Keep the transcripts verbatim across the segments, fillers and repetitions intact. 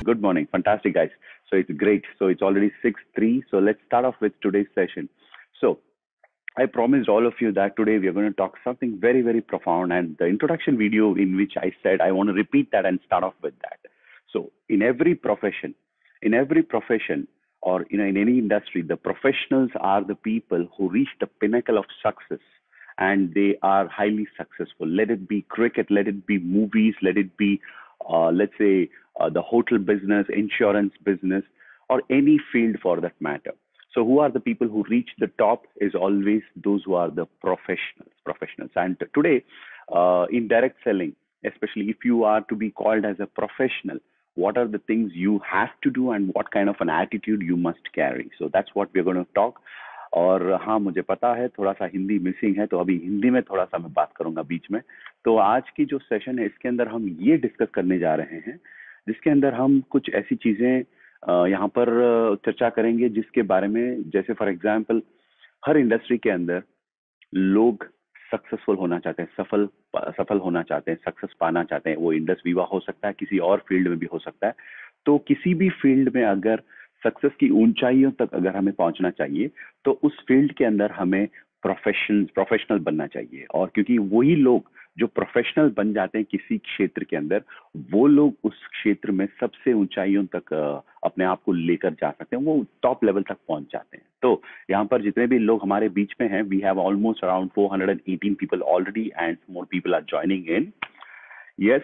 Good morning. Fantastic, guys. So it's great. So it's already six three. So let's start off with today's session. So I promised all of you that today we are going to talk something very, very profound. And the introduction video in which I said I want to repeat that and start off with that. So in every profession, in every profession, or you know, in any industry, the professionals are the people who reach the pinnacle of success, and they are highly successful. Let it be cricket, let it be movies, let it be, uh, let's say, uh, the hotel business, insurance business, or any field for that matter. So who are the people who reach the top is always those who are the professionals, professionals. And today, uh, in direct selling, especially if you are to be called as a professional, what are the things you have to do and what kind of an attitude you must carry? So that's what we're going to talk. और हाँ, मुझे पता है थोड़ा सा Hindi missing है, तो अभी हिंदी में थोड़ा सा मैं बात करूंगा बीच में. तो आज की जो सेशन है इसके अंदर हम ये डिस्कस करने जा रहे हैं, जिसके अंदर हम कुछ ऐसी चीजें यहाँ पर चर्चा करेंगे जिसके बारे में, जैसे फॉर एग्जांपल, हर इंडस्ट्री के अंदर लोग सक्सेसफुल होना चाहते हैं, सफल सफल होना चाहते हैं, सक्सेस पाना चाहते हैं. वो इंडस वीवा हो सकता है, किसी और फील्ड में भी हो सकता है. तो किसी भी फील्ड में अगर सक्सेस की ऊंचाइयों तक अगर हमें पहुंचना चाहिए तो उस फील्ड के अंदर हमें प्रोफेशन प्रोफेशनल बनना चाहिए. और क्योंकि वही लोग जो प्रोफेशनल बन जाते हैं किसी क्षेत्र के अंदर, वो लोग उस क्षेत्र में सबसे ऊंचाइयों तक अपने आप को लेकर जा सकते हैं, वो टॉप लेवल तक पहुंच जाते हैं. तो यहाँ पर जितने भी लोग हमारे बीच में हैं, we have almost around four hundred eighteen people already and more people are joining in. Yes,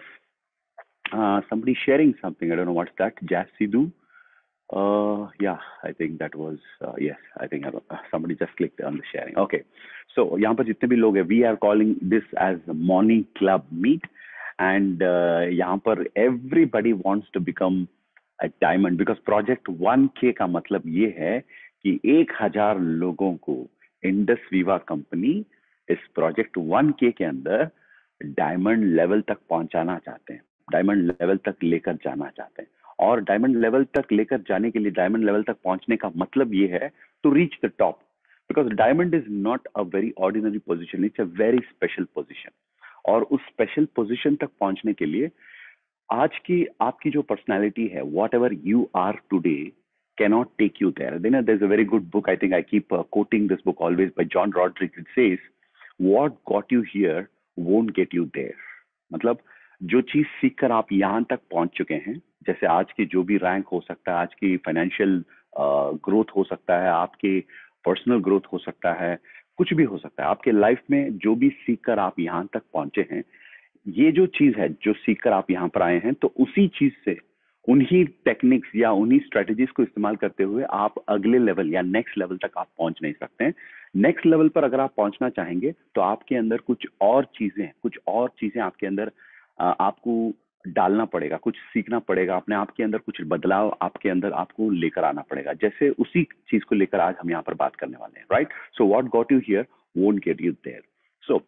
somebody sharing something, I don't know what's that. Jasidu. Uh, yeah, I think that was, uh, yes, I think uh, somebody just clicked on the sharing. Okay. So, यहाँ पर जितने भी लोग हैं, we are calling this as morning club meet. And uh, यहाँ पर everybody wants to become a diamond because project one K का मतलब ये है कि एक हजार लोगों को इंडस वीवा कंपनी इस प्रोजेक्ट वन के के अंदर डायमंड लेवल तक पहुंचाना चाहते हैं, डायमंड लेवल तक लेकर जाना चाहते हैं. और डायमंड लेवल तक लेकर जाने के लिए, डायमंड लेवल तक पहुंचने का मतलब ये है to reach the top, because diamond is not a very ordinary position, it's a very special position. और उस स्पेशल पोजीशन तक पहुंचने के लिए आज की आपकी जो पर्सनालिटी है, whatever you are today cannot take you there. Then uh, there's a very good book, I think I keep uh, quoting this book always, by John Roderick. It says, what got you here won't get you there. मतलब जो चीज सीखकर आप यहाँ तक पहुंच चुके हैं, जैसे आज की जो भी रैंक हो सकता है, आज की फाइनेंशियल ग्रोथ हो सकता है, आपके पर्सनल ग्रोथ हो सकता है, कुछ भी हो सकता है, आपके लाइफ में जो भी सीखकर आप यहाँ तक पहुंचे हैं, ये जो चीज है जो सीखकर आप यहाँ पर आए हैं, तो उसी चीज से, उन्हीं टेक्निक्स या उन्हीं स्ट्रेटजीज को इस्तेमाल करते हुए आप अगले लेवल या नेक्स्ट लेवल तक आप पहुंच नहीं सकते हैं. नेक्स्ट लेवल पर अगर आप पहुंचना चाहेंगे तो आपके अंदर कुछ और चीजें कुछ और चीजें आपके अंदर आपको डालना पड़ेगा, कुछ सीखना पड़ेगा, अपने आप के अंदर कुछ बदलाव आपके अंदर आपको लेकर आना पड़ेगा. जैसे उसी चीज को लेकर आज हम यहाँ पर बात करने वाले हैं, right. So what got you here won't get you there. So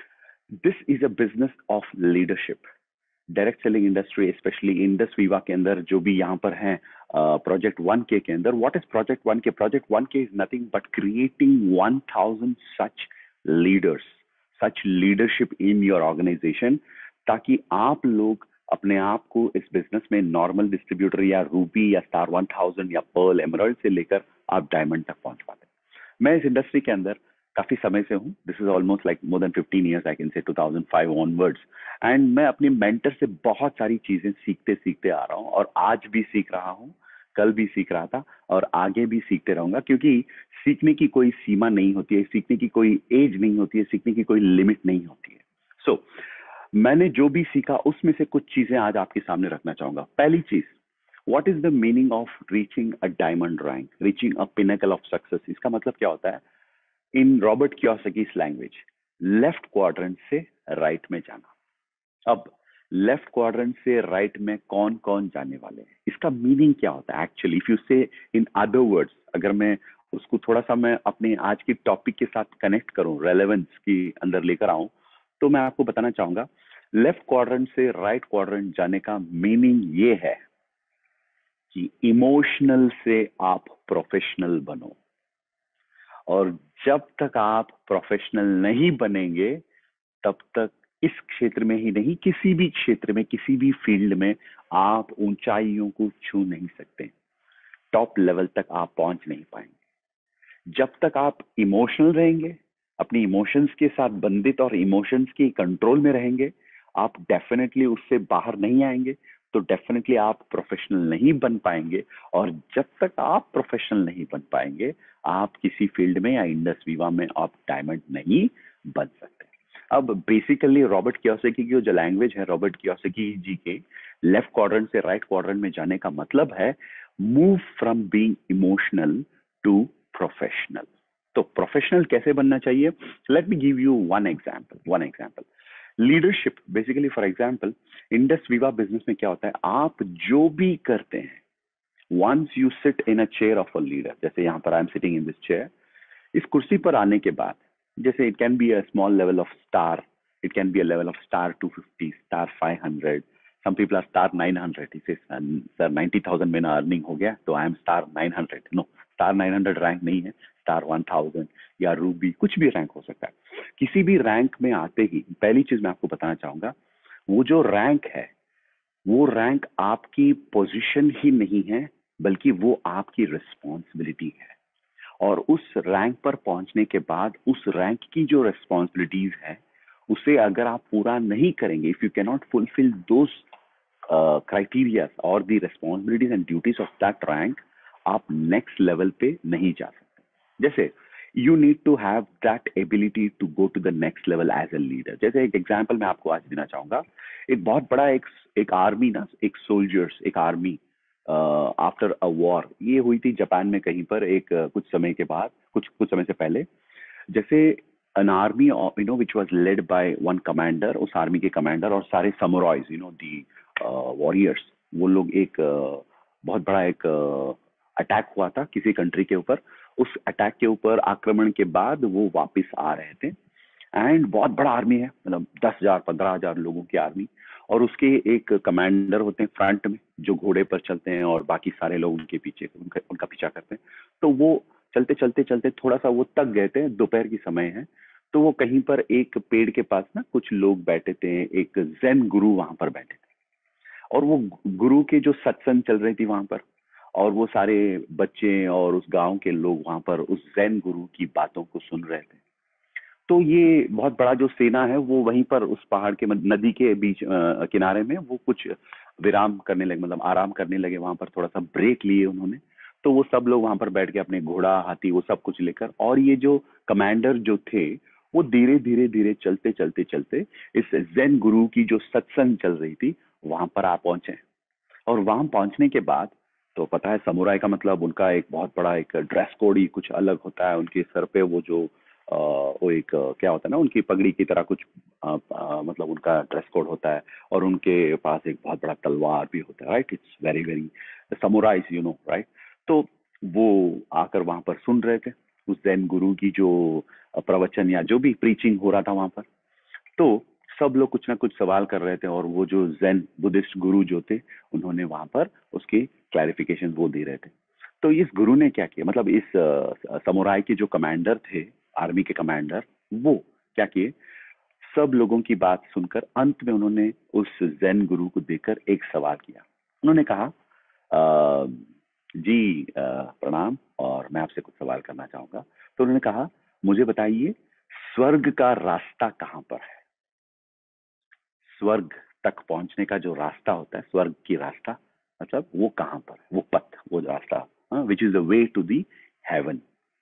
this is a business of leadership. Direct selling industry, specially Indus Viva के अंदर जो भी यहाँ पर हैं प्रोजेक्ट वन के के अंदर, what is project one K? Project one K is nothing but creating one thousand such leaders, such leadership in your organisation, ताकि आप लोग अपने आप को इस बिजनेस में नॉर्मल डिस्ट्रीब्यूटर या रूबी या स्टार वन थाउजेंड या पर्ल एमरल्ड से लेकर आप डायमंड तक पहुंच पाते हैं. मैं इस इंडस्ट्री के अंदर काफी समय से हूँ. This is almost like more than fifteen years, I can say two thousand five onwards. And मैं अपने मेंटर से बहुत सारी चीजें सीखते सीखते आ रहा हूँ, और आज भी सीख रहा हूँ, कल भी सीख रहा था, और आगे भी सीखते रहूंगा, क्योंकि सीखने की कोई सीमा नहीं होती है, सीखने की कोई एज नहीं होती है, सीखने की कोई लिमिट नहीं होती है. सो so, मैंने जो भी सीखा उसमें से कुछ चीजें आज आपके सामने रखना चाहूंगा. पहली चीज, what is the meaning of reaching a diamond rank, reaching a pinnacle of success? इसका मतलब क्या होता है? In Robert Kiyosaki's language, left quadrant से राइट में जाना. अब लेफ्ट क्वाड्रेंट से राइट में कौन कौन जाने वाले हैं, इसका मीनिंग क्या होता है एक्चुअली? इफ यू से इन अदर वर्ड्स, अगर मैं उसको थोड़ा सा मैं अपने आज की टॉपिक के साथ कनेक्ट करूं, रेलेवेंस की अंदर लेकर आऊं, तो मैं आपको बताना चाहूंगा, लेफ्ट क्वाड्रेंट से राइट क्वाड्रेंट जाने का मीनिंग ये है कि इमोशनल से आप प्रोफेशनल बनो. और जब तक आप प्रोफेशनल नहीं बनेंगे, तब तक इस क्षेत्र में ही नहीं, किसी भी क्षेत्र में, किसी भी फील्ड में आप ऊंचाइयों को छू नहीं सकते, टॉप लेवल तक आप पहुंच नहीं पाएंगे। जब तक आप इमोशनल रहेंगे, अपनी इमोशंस के साथ बंधित और इमोशंस के कंट्रोल में रहेंगे, आप डेफिनेटली उससे बाहर नहीं आएंगे, तो डेफिनेटली आप प्रोफेशनल नहीं बन पाएंगे। और जब तक आप प्रोफेशनल नहीं बन पाएंगे, आप किसी फील्ड में या इंडस विवा में आप डायमंड नहीं बन सकते। अब बेसिकली रॉबर्ट कियोसाकी की जो लैंग्वेज है, रॉबर्ट कियोसाकी जी के लेफ्ट क्वाड्रेंट से राइट क्वाड्रेंट में जाने का मतलब है move from being emotional to professional. तो प्रोफेशनल कैसे बनना चाहिए? Let me give you one example one example leadership. Basically for example Indus Viva business में क्या होता है, आप जो भी करते हैं, once you sit in a chair of a leader, जैसे यहाँ पर I am sitting in this chair, इस कुर्सी पर आने के बाद, जैसे it can be a small level of star, it can be a level of star two fifty, star five hundred, some people are star nine hundred. इसे sir ninety thousand में ना अर्निंग हो गया तो I am star nine hundred. No, star nine hundred rank नहीं है, star one thousand या ruby, कुछ भी रैंक हो सकता है। किसी भी रैंक में आते ही पहली चीज मैं आपको बताना चाहूंगा, वो जो रैंक है, वो रैंक आपकी पोजीशन ही नहीं है, बल्कि वो आपकी रिस्पॉन्सिबिलिटी है। और उस रैंक पर पहुंचने के बाद उस रैंक की जो रिस्पॉन्सिबिलिटीज है, उसे अगर आप पूरा नहीं करेंगे, if you can not fulfil those criteria और the responsibilities and duties of that rank, आप नेक्स्ट लेवल पे नहीं जा सकते। जैसे you need to have that ability to go to the next level as a leader. जैसे एक example मैं आपको आज देना चाहूंगा, एक बहुत बड़ा एक एक आर्मी ना, एक सोल्जर्स, एक आर्मी आफ्टर अ वॉर, ये हुई थी जापान में कहीं पर एक uh, कुछ समय के बाद, कुछ कुछ समय से पहले। जैसे an army you know which was led by one commander, उस आर्मी के कमांडर और सारे samurais, you know the uh, warriors, वो लोग एक uh, बहुत बड़ा एक अटैक uh, हुआ था किसी कंट्री के ऊपर। उस अटैक के ऊपर आक्रमण के बाद वो वापस आ रहे थे, एंड बहुत बड़ा आर्मी है, मतलब दस हजार पंद्रह हजार लोगों की आर्मी, और उसके एक कमांडर होते हैं फ्रंट में जो घोड़े पर चलते हैं और बाकी सारे लोग उनके पीछे उनका, उनका पीछा करते हैं। तो वो चलते चलते चलते थोड़ा सा वो थक गए थे, दोपहर की समय है, तो वो कहीं पर एक पेड़ के पास ना कुछ लोग बैठे थे, एक जैन गुरु वहां पर बैठे थे, और वो गुरु के जो सत्संग चल रही थी वहां पर, और वो सारे बच्चे और उस गांव के लोग वहां पर उस जैन गुरु की बातों को सुन रहे थे। तो ये बहुत बड़ा जो सेना है वो वहीं पर उस पहाड़ के नदी के बीच आ, किनारे में वो कुछ विराम करने लगे, मतलब आराम करने लगे, वहां पर थोड़ा सा ब्रेक लिए उन्होंने। तो वो सब लोग वहां पर बैठ के अपने घोड़ा हाथी वो सब कुछ लेकर, और ये जो कमांडर जो थे वो धीरे धीरे धीरे चलते चलते चलते इस जैन गुरु की जो सत्संग चल रही थी वहां पर आ पहुंचे। और वहां पहुंचने के बाद तो पता है समुराई का मतलब उनका एक बहुत बड़ा एक ड्रेस कोड ही कुछ अलग होता है। उनके सर पे वो जो आ, वो एक क्या होता है ना, उनकी पगड़ी की तरह कुछ आ, आ, मतलब उनका ड्रेस कोड होता है, और उनके पास एक बहुत बड़ा तलवार भी होता है, right. It's very very samurais, you know, right. तो वो आकर वहां पर सुन रहे थे उस जैन गुरु की जो प्रवचन या जो भी प्रीचिंग हो रहा था वहां पर। तो सब लोग कुछ ना कुछ सवाल कर रहे थे, और वो जो जैन बुद्धिस्ट गुरु जो थे उन्होंने वहां पर उसकी क्लैरिफिकेशन वो दे रहे थे। तो इस गुरु ने क्या किया, मतलब इस समुराई के जो कमांडर थे, आर्मी के कमांडर, वो क्या किए, सब लोगों की बात सुनकर अंत में उन्होंने उस जैन गुरु को देखकर एक सवाल किया। उन्होंने कहा, आ, जी आ, प्रणाम, और मैं आपसे कुछ सवाल करना चाहूंगा। तो उन्होंने कहा, मुझे बताइए स्वर्ग का रास्ता कहाँ पर है? स्वर्ग तक पहुंचने का जो रास्ता होता है, स्वर्ग की रास्ता, मतलब वो कहाँ पर है, वो पथ, वो रास्ता, which is the way to the heaven.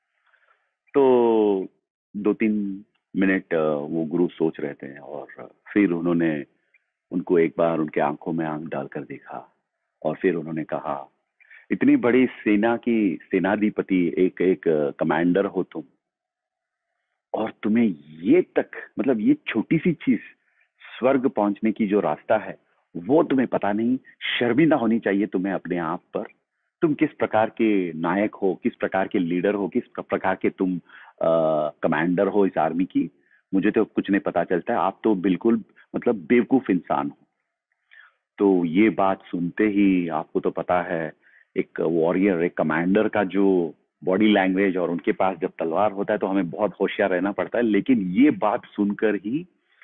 तो दो तीन मिनट वो गुरु सोच रहे थे, और फिर उन्होंने उनको एक बार उनके आंखों में आंख डालकर देखा, और फिर उन्होंने कहा, इतनी बड़ी सेना की सेनाधिपति, एक एक कमांडर हो तुम, और तुम्हें ये तक, मतलब ये छोटी सी चीज, स्वर्ग पहुंचने की जो रास्ता है वो तुम्हें पता नहीं। शर्मिंदा होनी चाहिए तुम्हें अपने आप पर। तुम किस प्रकार के नायक हो, किस प्रकार के लीडर हो, किस प्रकार के तुम कमांडर हो इस आर्मी की, मुझे तो कुछ नहीं पता चलता है। आप तो बिल्कुल मतलब बेवकूफ इंसान हो। तो ये बात सुनते ही आपको तो पता है, एक वॉरियर, एक कमांडर का जो बॉडी लैंग्वेज, और उनके पास जब तलवार होता है तो हमें बहुत होशियार रहना पड़ता है। लेकिन ये बात सुनकर ही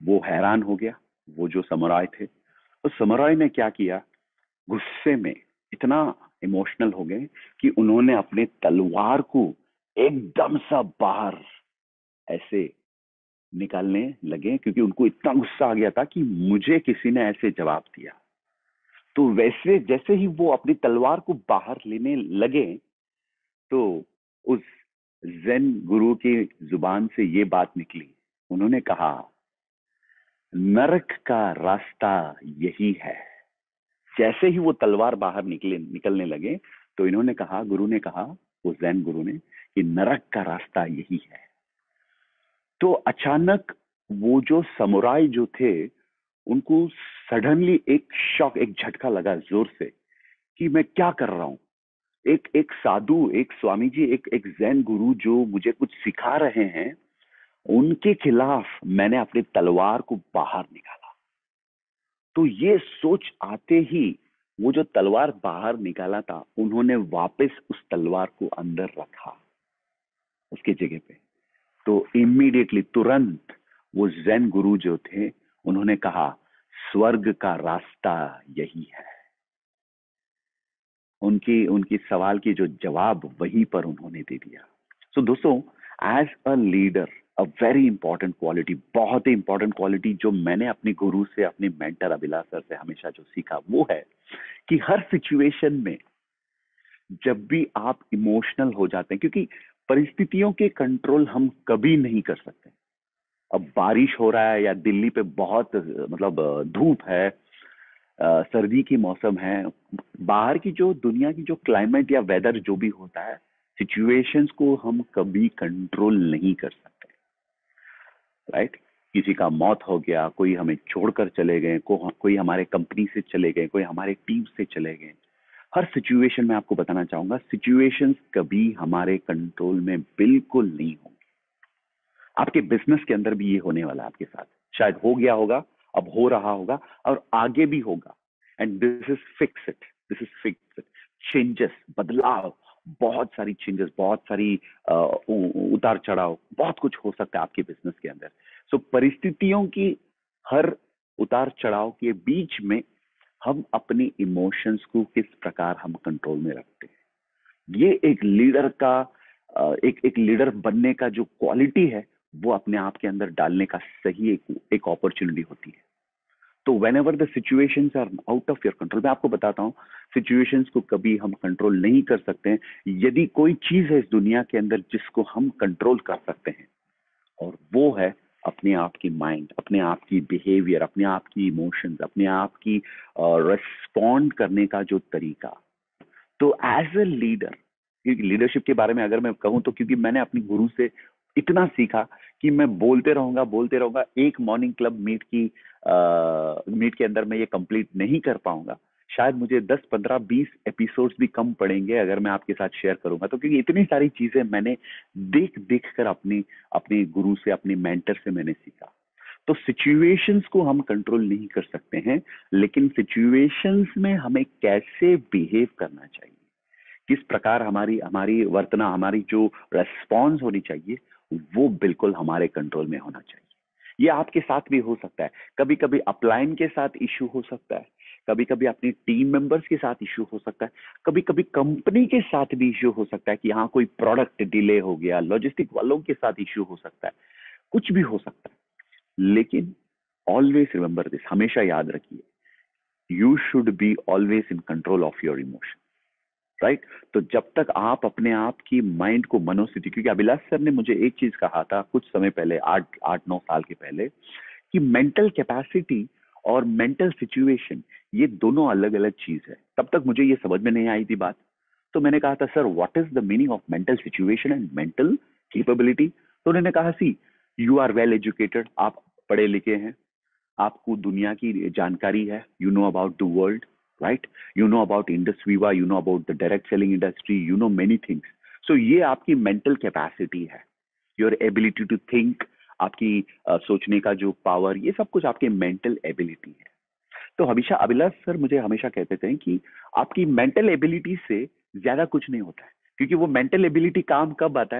वो हैरान हो गया, वो जो समुराय थे। तो समुराय ने क्या किया, गुस्से में इतना इमोशनल हो गए कि उन्होंने अपने तलवार को एकदम सा बाहर ऐसे निकालने लगे, क्योंकि उनको इतना गुस्सा आ गया था कि मुझे किसी ने ऐसे जवाब दिया। तो वैसे जैसे ही वो अपनी तलवार को बाहर लेने लगे, तो उस ज़ेन गुरु की जुबान से ये बात निकली। उन्होंने कहा, नरक का रास्ता यही है। जैसे ही वो तलवार बाहर निकले निकलने लगे, तो इन्होंने कहा, गुरु ने कहा, वो ज़ेन गुरु ने, कि नरक का रास्ता यही है। तो अचानक वो जो समुराई जो थे, उनको सडनली एक शॉक, एक झटका लगा जोर से कि मैं क्या कर रहा हूं। एक एक साधु, एक स्वामी जी, एक एक ज़ेन गुरु जो मुझे कुछ सिखा रहे हैं, उनके खिलाफ मैंने अपनी तलवार को बाहर निकाला। तो ये सोच आते ही वो जो तलवार बाहर निकाला था, उन्होंने वापस उस तलवार को अंदर रखा उसकी जगह पे। तो इमीडिएटली, तुरंत, वो ज़ेन गुरु जो थे, उन्होंने कहा, स्वर्ग का रास्ता यही है। उनकी उनकी सवाल की जो जवाब वहीं पर उन्होंने दे दिया। सो so, दोस्तों, as a leader, a very important quality, बहुत ही इंपॉर्टेंट क्वालिटी जो मैंने अपने गुरु से, अपने मेंटर अभिलाष सर से हमेशा जो सीखा, वो है कि हर सिचुएशन में जब भी आप इमोशनल हो जाते हैं, क्योंकि परिस्थितियों के कंट्रोल हम कभी नहीं कर सकते। अब बारिश हो रहा है या दिल्ली पे बहुत मतलब धूप है, अ, सर्दी की मौसम है, बाहर की जो दुनिया की जो क्लाइमेट या वेदर जो भी होता है, सिचुएशंस को हम कभी कंट्रोल नहीं कर सकते, राइट। किसी का मौत हो गया, कोई हमें छोड़कर चले गए, को, कोई हमारे कंपनी से चले गए, कोई हमारे टीम से चले गए। हर सिचुएशन में आपको बताना चाहूंगा, सिचुएशंस कभी हमारे कंट्रोल में बिल्कुल नहीं होंगी। आपके बिजनेस के अंदर भी ये होने वाला है आपके साथ, शायद हो गया होगा, अब हो रहा होगा, और आगे भी होगा। And this is fix it, this is fix it. Changes, बदलाव, बहुत सारी चेंजेस, बहुत सारी uh, उतार चढ़ाव, बहुत कुछ हो सकता है आपके बिजनेस के अंदर। सो so, परिस्थितियों की हर उतार चढ़ाव के बीच में हम अपनी इमोशंस को किस प्रकार हम कंट्रोल में रखते हैं, ये एक लीडर का एक एक लीडर बनने का जो क्वालिटी है, वो अपने आप के अंदर डालने का सही एक एक अपॉर्चुनिटी होती है। तो whenever the situations are out of your control, मैं आपको बताता हूँ, सिचुएशंस को कभी हम कंट्रोल नहीं कर सकते हैं। यदि कोई चीज है इस दुनिया के अंदर जिसको हम कंट्रोल कर सकते हैं, और वो है अपने आप की माइंड, अपने आप की बिहेवियर, अपने आप की इमोशंस, अपने आप की रिस्पॉन्ड करने का जो तरीका। तो एज अ लीडर, क्योंकि लीडरशिप के बारे में अगर मैं कहूं, तो क्योंकि मैंने अपने गुरु से इतना सीखा कि मैं बोलते रहूंगा बोलते रहूंगा एक मॉर्निंग क्लब मीट की मीट के अंदर मैं ये कंप्लीट नहीं कर पाऊंगा। शायद मुझे दस पंद्रह बीस एपिसोड्स भी कम पड़ेंगे अगर मैं आपके साथ शेयर करूंगा, तो क्योंकि इतनी सारी चीजें मैंने देख देख कर अपनी अपने गुरु से, अपने मेंटर से मैंने सीखा। तो सिचुएशंस को हम कंट्रोल नहीं कर सकते हैं, लेकिन सिचुएशंस में हमें कैसे बिहेव करना चाहिए, किस प्रकार हमारी हमारी वर्तना, हमारी जो रेस्पॉन्स होनी चाहिए, वो बिल्कुल हमारे कंट्रोल में होना चाहिए। ये आपके साथ भी हो सकता है, कभी कभी अपलाइन के साथ इश्यू हो सकता है, कभी कभी अपनी टीम मेंबर्स के साथ इश्यू हो सकता है, कभी कभी कंपनी के साथ भी इश्यू हो सकता है कि यहाँ कोई प्रोडक्ट डिले हो गया, लॉजिस्टिक वालों के साथ इश्यू हो सकता है, कुछ भी हो सकता है। लेकिन ऑलवेज रिमेंबर दिस, हमेशा याद रखिए, you should be always in control of your emotion, right right? तो जब तक आप अपने आप की माइंड को, मनोस्थिति, क्योंकि अभिलाष सर ने मुझे एक चीज कहा था कुछ समय पहले, आठ आठ नौ साल के पहले, कि मेंटल कैपेसिटी और मेंटल सिचुएशन ये दोनों अलग अलग चीज है। तब तक मुझे ये समझ में नहीं आई थी बात। तो मैंने कहा था, sir what is the meaning of mental situation and mental capability? तो उन्होंने कहा, see you are well educated, आप पढ़े लिखे हैं, आपको दुनिया की जानकारी है, you know about the world, right? You know about Indus Viva, you know about the direct selling industry, you know many things. So ये आपकी mental capacity है, your ability to think, आपकी uh, सोचने का जो पावर, ये सब कुछ आपके mental ability है। तो हमेशा अभिलाष सर मुझे हमेशा कहते थे कि आपकी mental ability से ज्यादा कुछ नहीं होता है, क्योंकि वो mental ability काम कब आता है,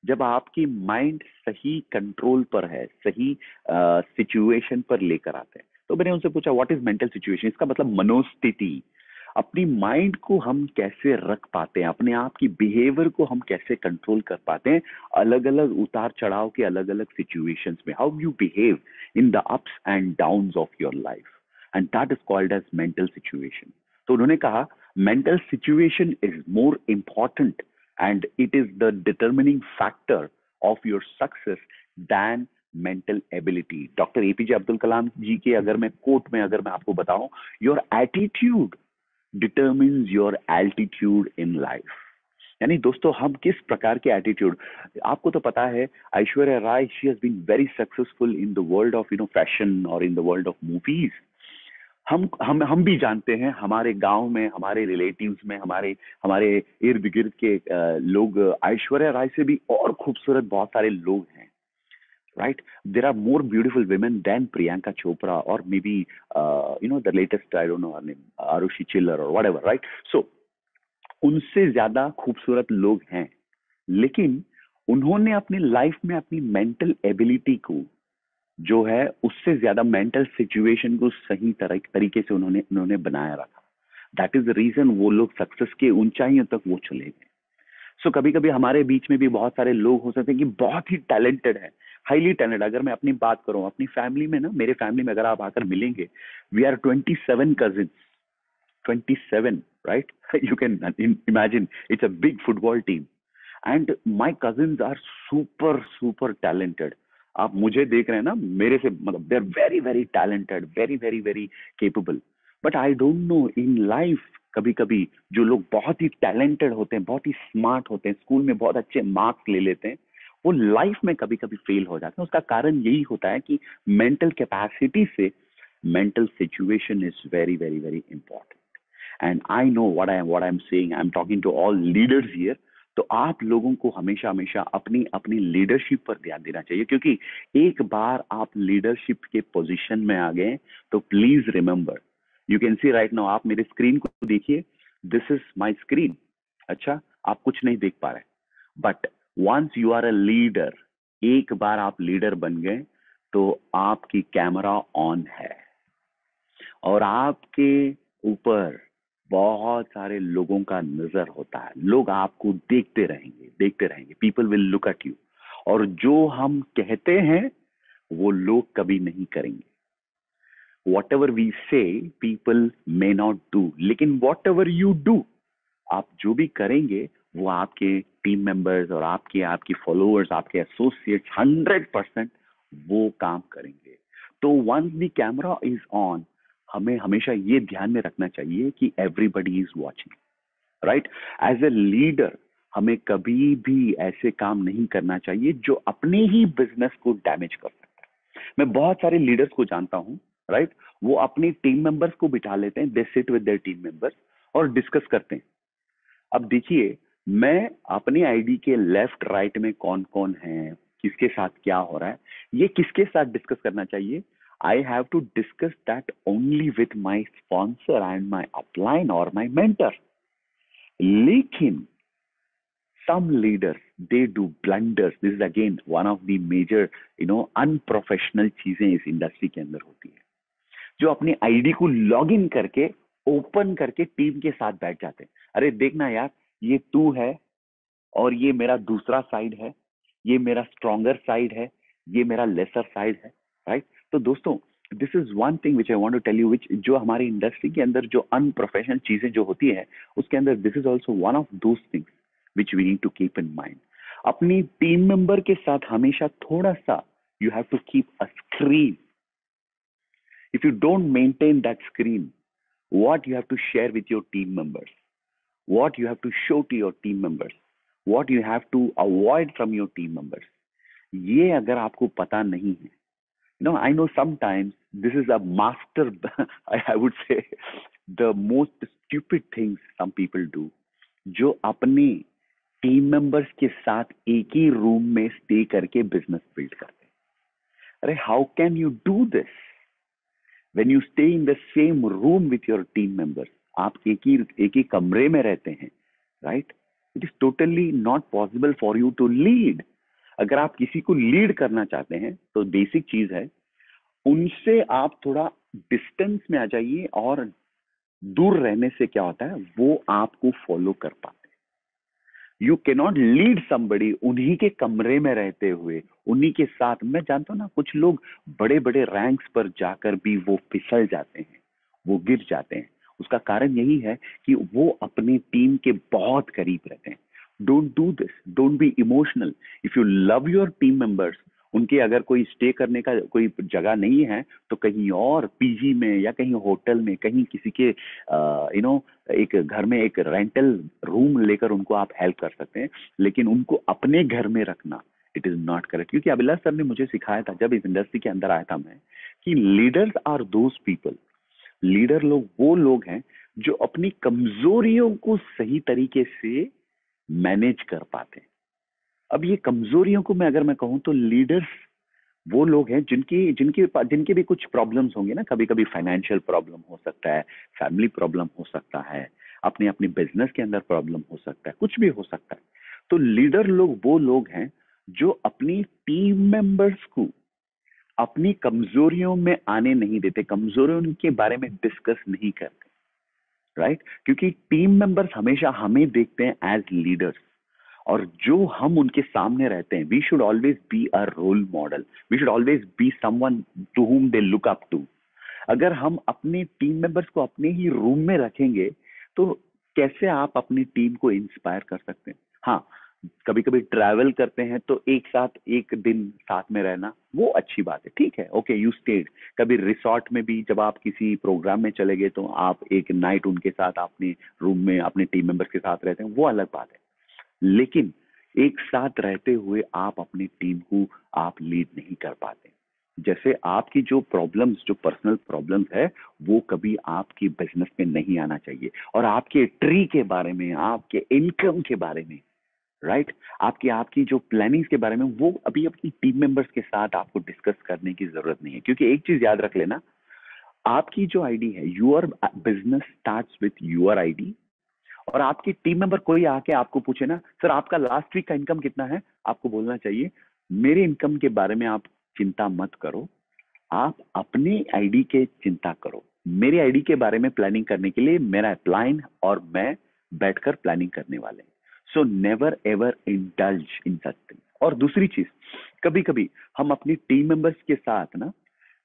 जब आपकी माइंड सही कंट्रोल पर है, सही सिचुएशन पर लेकर आते हैं। तो मैंने उनसे पूछा व्हाट इज मेंटल सिचुएशन, इसका मतलब मनोस्थिति। अपनी माइंड को हम कैसे रख पाते हैं, अपने आप की बिहेवियर को हम कैसे कंट्रोल कर पाते हैं अलग अलग उतार चढ़ाव के अलग अलग सिचुएशंस में, how you behave in the ups and downs of your life, and that is called as mental situation. तो उन्होंने कहा mental situation is more important and it is the determining factor of your success than mental ability. Doctor APJ Abdul Kalam ji के अगर मैं quote में अगर मैं आपको बताऊं, your attitude determines your altitude in life. यानी दोस्तों हम किस प्रकार के एटीट्यूड, आपको तो पता है Aishwarya Rai she has been very successful in the world of you know fashion और in the world of movies. हम हम हम भी जानते हैं हमारे गांव में, हमारे रिलेटिव्स में, हमारे हमारे इर्द गिर्द के अ, लोग ऐश्वर्या राय से भी और खूबसूरत बहुत सारे लोग हैं, right? There are more beautiful women than Priyanka Chopra or maybe uh, you know the latest, I don't know her name, Arushi Chiller or whatever, right? So उनसे ज्यादा खूबसूरत लोग हैं, लेकिन उन्होंने अपनी लाइफ में अपनी मेंटल एबिलिटी को जो है उससे ज्यादा मेंटल सिचुएशन को सही तरह तरीके से उन्होंने उन्होंने बनाया रखा। दैट इज द रीजन वो लोग सक्सेस के ऊंचाइयों तक वो चले गए। सो so, कभी कभी हमारे बीच में भी बहुत सारे लोग हो सकते हैं कि बहुत ही टैलेंटेड है, हाईली टैलेंटेड। अगर मैं अपनी बात करूं अपनी फैमिली में ना, मेरे फैमिली में अगर आप आकर मिलेंगे, we are twenty seven cousins, twenty seven, right? You can imagine it's a big football team and my cousins are super super talented. आप मुझे देख रहे हैं ना, मेरे से मतलब they are very very talented, very very very capable, but I don't know in life कभी कभी जो लोग बहुत ही टैलेंटेड होते हैं, बहुत ही स्मार्ट होते हैं, स्कूल में बहुत अच्छे मार्क्स ले लेते हैं, वो लाइफ में कभी कभी फेल हो जाते हैं। उसका कारण यही होता है कि मेंटल कैपेसिटी से mental situation is very very very important. And I know what I am what I am saying, I am talking to all leaders here. तो आप लोगों को हमेशा हमेशा अपनी अपनी लीडरशिप पर ध्यान देना चाहिए, क्योंकि एक बार आप लीडरशिप के पोजीशन में आ गए तो please remember, you can see right now, आप मेरे स्क्रीन को देखिए, दिस इज माई स्क्रीन। अच्छा, आप कुछ नहीं देख पा रहे, but once you are a leader, एक बार आप लीडर बन गए तो आपकी कैमरा ऑन है और आपके ऊपर बहुत सारे लोगों का नजर होता है। लोग आपको देखते रहेंगे देखते रहेंगे people will look at you, और जो हम कहते हैं वो लोग कभी नहीं करेंगे। Whatever we say, people may not do, लेकिन whatever you do, आप जो भी करेंगे वो आपके टीम मेंबर्स और आपके आपकी फॉलोअर्स, आपके एसोसिएट्स हंड्रेड परसेंट वो काम करेंगे। तो once the camera is on, हमें हमेशा ये ध्यान में रखना चाहिए कि everybody is watching, right? As a leader हमें कभी भी ऐसे काम नहीं करना चाहिए जो अपने ही बिजनेस को डैमेज कर सकता है। मैं बहुत सारे लीडर्स को जानता हूं, राइट right? वो अपनी टीम मेंबर्स को बिठा लेते हैं, they sit with their team members और डिस्कस करते हैं। अब देखिए, मैं अपने आईडी के लेफ्ट राइट में कौन कौन है, किसके साथ क्या हो रहा है, ये किसके साथ डिस्कस करना चाहिए, I have to discuss that only with my sponsor and my upline और माई मेंटर। लेकिन some leaders, they do blunders. This is again one of the major you know unprofessional चीजें इस इंडस्ट्री के अंदर होती है, जो अपनी आईडी को लॉग इन करके ओपन करके टीम के साथ बैठ जाते हैं। अरे देखना यार, ये तू है और ये मेरा दूसरा साइड है, ये मेरा स्ट्रॉन्गर साइड है, ये मेरा लेसर साइड है, राइट? तो दोस्तों, this is one thing which I want to tell you, which जो हमारी इंडस्ट्री के अंदर जो अनप्रोफेशनल चीजें जो होती है उसके अंदर this is also one of those things which we need to keep in mind. अपनी टीम मेंबर के साथ हमेशा थोड़ा सा you have to keep a screen. If you don't maintain that screen, what you have to share with your team members, what you have to show to your team members, what you have to avoid from your team members, ये अगर आपको पता नहीं है, no, I know sometimes this is a master, I would say the most stupid things some people do, जो अपने team members के साथ एक ही रूम में स्टे करके बिजनेस बिल्ड करते हैं। अरे how can you do this when you stay in the same room with your team members? आप एक ही एक ही कमरे में रहते हैं, right? It is totally not possible for you to lead अगर आप किसी को लीड करना चाहते हैं तो बेसिक चीज है, उनसे आप थोड़ा डिस्टेंस में आ जाइए, और दूर रहने से क्या होता है, वो आपको फॉलो कर पाते हैं। You can not lead somebody उन्हीं के कमरे में रहते हुए, उन्हीं के साथ। मैं जानता हूं ना, कुछ लोग बड़े बड़े रैंक्स पर जाकर भी वो फिसल जाते हैं, वो गिर जाते हैं। उसका कारण यही है कि वो अपनी टीम के बहुत करीब रहते हैं। Don't do this, don't be emotional. If you love your team members, उनके अगर कोई स्टे करने का कोई जगह नहीं है तो कहीं और पीजी में या कहीं होटल में, कहीं किसी के यू नो एक घर में एक रेंटल रूम लेकर उनको आप हेल्प कर सकते हैं, लेकिन उनको अपने घर में रखना इट इज नॉट करेक्ट। क्योंकि अभिलाष सर ने मुझे सिखाया था जब इस इंडस्ट्री के अंदर आया था मैं, कि leaders are those people, leader लोग वो लोग हैं जो अपनी कमजोरियों को सही तरीके से मैनेज कर पाते हैं। अब ये कमजोरियों को मैं अगर मैं कहूं तो लीडर्स वो लोग हैं जिनकी जिनके जिनके भी कुछ प्रॉब्लम्स होंगे ना, कभी कभी फाइनेंशियल प्रॉब्लम हो सकता है, फैमिली प्रॉब्लम हो सकता है, अपने अपने बिजनेस के अंदर प्रॉब्लम हो सकता है, कुछ भी हो सकता है। तो लीडर लोग वो लोग हैं जो अपनी टीम मेंबर्स को अपनी कमजोरियों में आने नहीं देते, कमजोरियों के बारे में डिस्कस नहीं करते, राइट right? क्योंकि टीम मेंबर्स हमेशा हमें देखते हैं एज लीडर्स, और जो हम उनके सामने रहते हैं, we should always be a role model, we should always be someone to whom they look up to. अगर हम अपने टीम मेंबर्स को अपने ही रूम में रखेंगे तो कैसे आप अपनी टीम को इंस्पायर कर सकते हैं? हाँ, कभी कभी ट्रैवल करते हैं तो एक साथ एक दिन साथ में रहना वो अच्छी बात है, ठीक है, ओके यू स्टेड। कभी रिसोर्ट में भी जब आप किसी प्रोग्राम में चले गए तो आप एक नाइट उनके साथ अपने रूम में अपने टीम मेंबर्स के साथ रहते हैं, वो अलग बात है। लेकिन एक साथ रहते हुए आप अपनी टीम को आप लीड नहीं कर पाते। जैसे आपकी जो प्रॉब्लम्स, जो पर्सनल प्रॉब्लम्स है, वो कभी आपकी बिजनेस में नहीं आना चाहिए। और आपके ट्री के बारे में, आपके इनकम के बारे में, राइट right? आपकी आपकी जो प्लानिंग्स के बारे में, वो अभी अपनी टीम मेंबर्स के साथ आपको डिस्कस करने की जरूरत नहीं है। क्योंकि एक चीज याद रख लेना, आपकी जो आईडी है, your business starts with your ID. और आपकी टीम मेंबर कोई आके आपको पूछे ना, सर आपका लास्ट वीक का इनकम कितना है, आपको बोलना चाहिए मेरे इनकम के बारे में आप चिंता मत करो, आप अपने आईडी के चिंता करो। मेरे आईडी के बारे में प्लानिंग करने के लिए मेरा प्लान और मैं बैठकर प्लानिंग करने वाले हैं। So never ever indulge in such thing. और दूसरी चीज, कभी कभी हम अपनी टीम मेंबर्स के साथ ना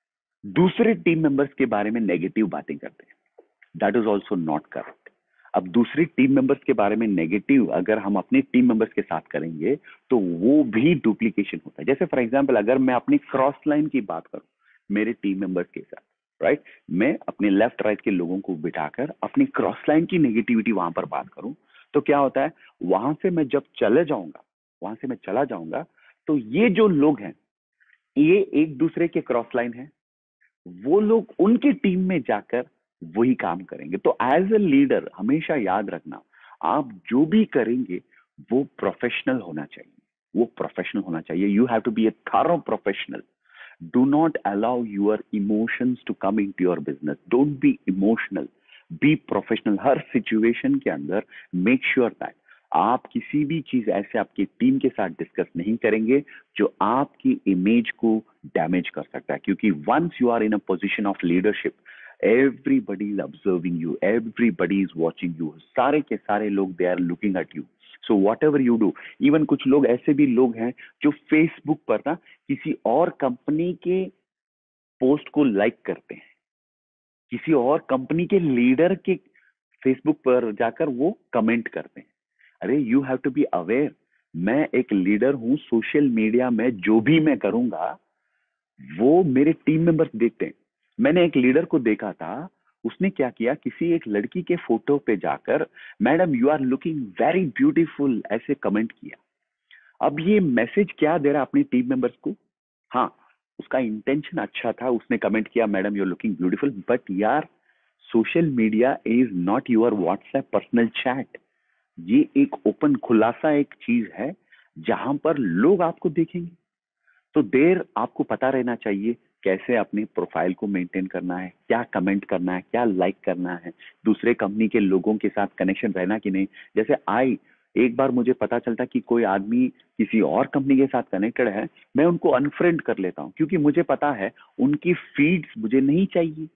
दूसरे टीम मेंबर्स के बारे में नेगेटिव बातें करते हैं, that is also not correct. अब दूसरी टीम मेंबर्स के बारे में नेगेटिव अगर हम अपने टीम मेंबर्स के साथ करेंगे तो वो भी डुप्लीकेशन होता है। जैसे फॉर एग्जांपल अगर मैं अपनी क्रॉस लाइन की बात करूं मेरे टीम मेंबर्स के साथ, राइट right? मैं अपने लेफ्ट राइट के लोगों को बिठाकर अपनी क्रॉस लाइन की नेगेटिविटी वहां पर बात करूं तो क्या होता है, वहां से मैं जब चले जाऊंगा वहां से मैं चला जाऊंगा तो ये जो लोग हैं ये एक दूसरे के क्रॉस लाइन है, वो लोग उनकी टीम में जाकर वही काम करेंगे। तो एज अ लीडर हमेशा याद रखना, आप जो भी करेंगे वो प्रोफेशनल होना चाहिए, वो प्रोफेशनल होना चाहिए। You have to be a thorough professional. Do not allow your emotions to come into your business, don't be emotional, be professional. हर सिचुएशन के अंदर मेक श्योर दैट आप किसी भी चीज ऐसे आपकी टीम के साथ डिस्कस नहीं करेंगे जो आपकी इमेज को डैमेज कर सकता है। क्योंकि once you are in a position of leadership, everybody is observing you, everybody is watching you, सारे के सारे लोग they are looking at you, so whatever you do, even कुछ लोग ऐसे भी लोग हैं जो फेसबुक पर ना किसी और कंपनी के पोस्ट को लाइक करते हैं, किसी और कंपनी के लीडर के फेसबुक पर जाकर वो कमेंट करते हैं। अरे you have to be aware, मैं एक लीडर हूं, सोशल मीडिया में जो भी मैं करूंगा वो मेरे टीम मेंबर्स देखते हैं। मैंने एक लीडर को देखा था, उसने क्या किया, किसी एक लड़की के फोटो पे जाकर madam you are looking very beautiful ऐसे कमेंट किया। अब ये मैसेज क्या दे रहा अपनी टीम मेंबर्स को? हाँ, उसका इंटेंशन अच्छा था, उसने कमेंट किया madam you are looking beautiful, but यार social media is not your WhatsApp personal chat. ये एक ओपन खुलासा एक चीज है जहां पर लोग आपको देखेंगे। तो देर आपको पता रहना चाहिए कैसे अपने प्रोफाइल को मेंटेन करना है, क्या कमेंट करना है, क्या लाइक करना है, दूसरे कंपनी के लोगों के साथ कनेक्शन रहना कि नहीं। जैसे आई एक बार मुझे पता चलता कि कोई आदमी किसी और कंपनी के साथ कनेक्टेड है, मैं उनको अनफ्रेंड कर लेता हूँ, क्योंकि मुझे पता है उनकी फीड्स मुझे नहीं चाहिए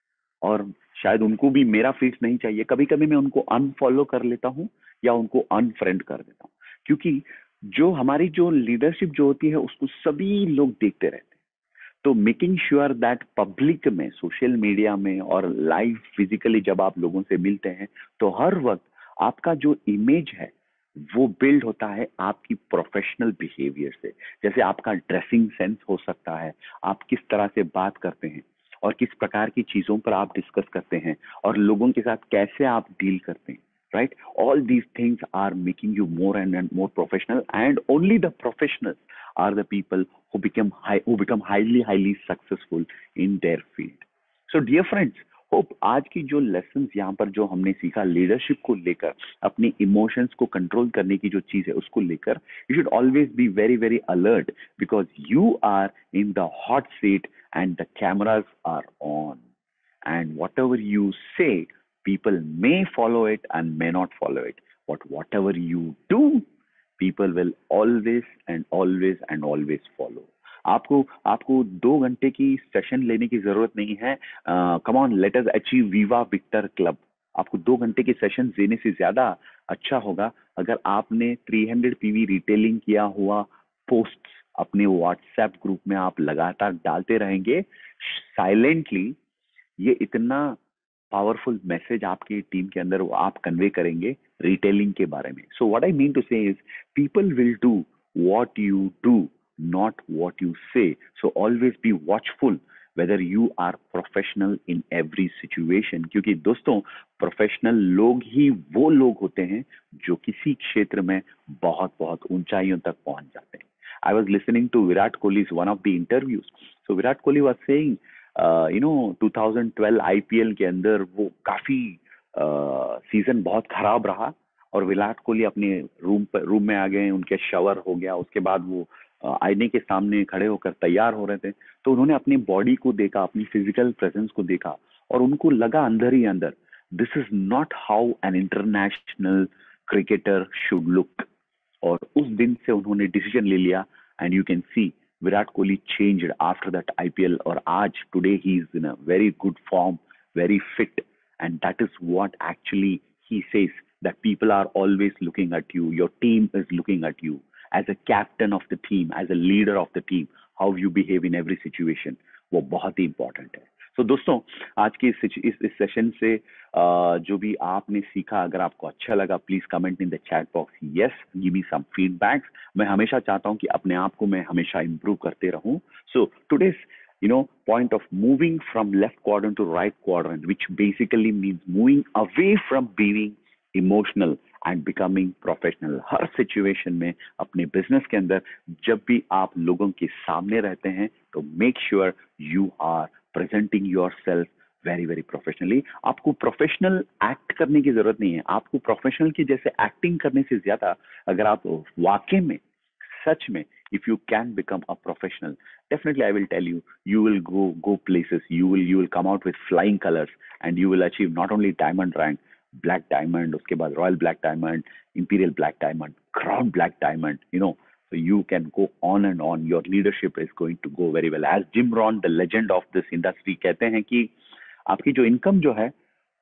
और शायद उनको भी मेरा फीड्स नहीं चाहिए। कभी कभी मैं उनको अनफॉलो कर लेता हूँ या उनको अनफ्रेंड कर देता हूँ, क्योंकि जो हमारी जो लीडरशिप जो होती है उसको सभी लोग देखते रहते हैं। तो मेकिंग श्योर दैट पब्लिक में, सोशल मीडिया में और लाइव फिजिकली जब आप लोगों से मिलते हैं, तो हर वक्त आपका जो इमेज है वो बिल्ड होता है आपकी प्रोफेशनल बिहेवियर से। जैसे आपका ड्रेसिंग सेंस हो सकता है, आप किस तरह से बात करते हैं और किस प्रकार की चीजों पर आप डिस्कस करते हैं और लोगों के साथ कैसे आप डील करते हैं, right? All these things are making you more and, and more professional, and only the professionals are the people who become high, who become highly highly successful in their field. So dear friends, hope आज की जो lessons यहाँ पर जो हमने सीखा leadership को लेकर, अपनी इमोशंस को कंट्रोल करने की जो चीज है उसको लेकर, you should always be very very alert, because you are in the hot seat and the cameras are on, and whatever you say, people may follow it and may not follow it, but whatever you do, people will always and always and always follow. आपको आपको दो घंटे की session लेने की जरूरत नहीं है। Come on, let us achieve viva victor club. आपको दो घंटे के सेशन देने से ज्यादा अच्छा होगा अगर आपने तीन सौ पीवी रिटेलिंग किया हुआ पोस्ट अपने व्हाट्सएप ग्रुप में आप लगातार डालते रहेंगे साइलेंटली। ये इतना पावरफुल मैसेज आपकी टीम के अंदर आप कन्वे करेंगे रिटेलिंग के बारे में। So what I mean to say is people will do what you do, not what you say. So always be watchful whether you are professional in every situation, क्योंकि दोस्तों professional लोग ही वो लोग होते हैं जो किसी क्षेत्र में बहुत बहुत ऊंचाइयों तक पहुंच जाते हैं। I was listening to Virat Kohli's one of the interviews. So Virat Kohli was saying, uh, you know, twenty twelve I P L के अंदर वो काफी सीजन uh, बहुत खराब रहा और विराट कोहली अपने रूम पर रूम में आ गए, उनके शावर हो गया, उसके बाद वो uh, आईने के सामने खड़े होकर तैयार हो रहे थे। तो उन्होंने अपनी बॉडी को देखा, अपनी फिजिकल प्रेजेंस को देखा और उनको लगा अंदर ही अंदर, this is not how an international cricketer should look. और उस दिन से उन्होंने डिसीजन ले लिया and you can see Virat Kohli changed after that IPL और आज today he is in a very good form, very fit, and that is what actually he says, that people are always looking at you, your team is looking at you as a captain of the team, as a leader of the team, how you behave in every situation, वो बहुत ही important है। तो so, दोस्तों आज की इस इस, इस सेशन से uh, जो भी आपने सीखा, अगर आपको अच्छा लगा please comment in the chat box, yes give me some feedbacks. मैं हमेशा चाहता हूं कि अपने आप को मैं हमेशा इंप्रूव करते रहूं। So today's you know point of moving from left quadrant to right quadrant, which basically means moving away from being emotional and becoming professional। हर सिचुएशन में अपने बिजनेस के अंदर जब भी आप लोगों के सामने रहते हैं तो make sure you are presenting yourself very very professionally. आपको प्रोफेशनल एक्ट करने की जरूरत नहीं है, आपको प्रोफेशनल की जैसे एक्टिंग करने से ज्यादा अगर आप वाकई में सच में if you can become a professional, definitely I will tell you, you will go go places, you will you will come out with flying colors and you will achieve not only diamond rank, black diamond, uske baad royal black diamond, imperial black diamond, crown black diamond, you know, so you can go on and on, your leadership is going to go very well। As Jim Rohn, the legend of this industry, कहते हैं कि आपकी जो income जो है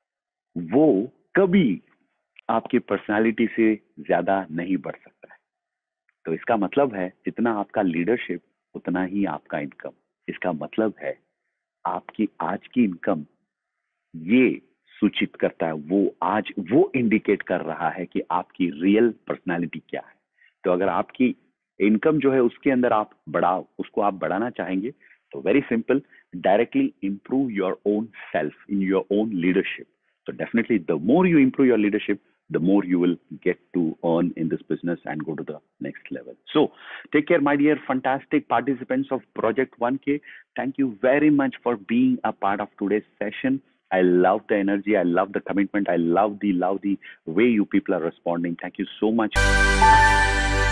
वो कभी आपकी पर्सनालिटी से ज्यादा नहीं बढ़ सकता है। तो इसका मतलब है जितना आपका लीडरशिप उतना ही आपका इनकम। इसका मतलब है आपकी आज की इनकम ये सूचित करता है, वो आज वो इंडिकेट कर रहा है कि आपकी रियल पर्सनालिटी क्या है। तो अगर आपकी इनकम जो है उसके अंदर आप बढ़ा उसको आप बढ़ाना चाहेंगे तो very simple, directly improve your own self in your own leadership. तो definitely the more you improve your leadership, the more you will get to earn in this business and go to the next level. So take care, my dear fantastic participants of Project one K. Thank you very much for being a part of today's session. I love the energy. I love the commitment. I love the love the way you people are responding. Thank you so much.